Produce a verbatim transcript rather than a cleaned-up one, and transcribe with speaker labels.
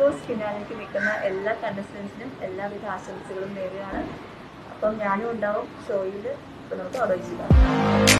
Speaker 1: Rose ഫിനാലേക്ക് നിൽക്കുന്ന എല്ലാ കണ്ടസ്റ്റൻസിനും എല്ലാവിധ ആശംസകളും നേരുകയാണ്. അപ്പം ഞാനും ഉണ്ടാവും ഷോയിൽ. അപ്പോൾ നമുക്ക് ഓർഡർ ചെയ്യാം.